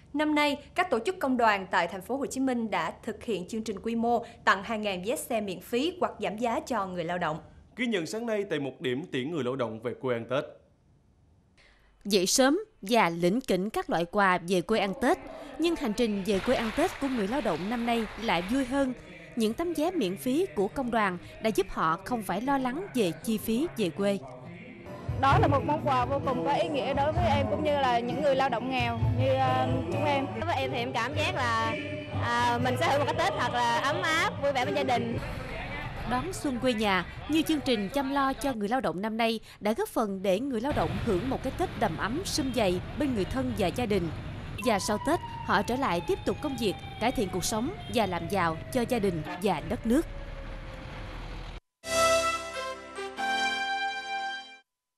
Năm nay, các tổ chức công đoàn tại thành phố Hồ Chí Minh đã thực hiện chương trình quy mô tặng hàng ngàn vé xe miễn phí hoặc giảm giá cho người lao động. Ghi nhận sáng nay tại một điểm tiễn người lao động về quê ăn Tết. Dậy sớm và lỉnh kỉnh các loại quà về quê ăn Tết, nhưng hành trình về quê ăn Tết của người lao động năm nay lại vui hơn. Những tấm vé miễn phí của công đoàn đã giúp họ không phải lo lắng về chi phí về quê. Đó là một món quà vô cùng có ý nghĩa đối với em cũng như là những người lao động nghèo như chúng em. Đối với em thì em cảm giác là mình sẽ hưởng một cái Tết thật là ấm áp, vui vẻ bên gia đình. Đón xuân quê nhà như chương trình chăm lo cho người lao động năm nay đã góp phần để người lao động hưởng một cái Tết đầm ấm sum vầy bên người thân và gia đình. Và sau Tết, họ trở lại tiếp tục công việc, cải thiện cuộc sống và làm giàu cho gia đình và đất nước.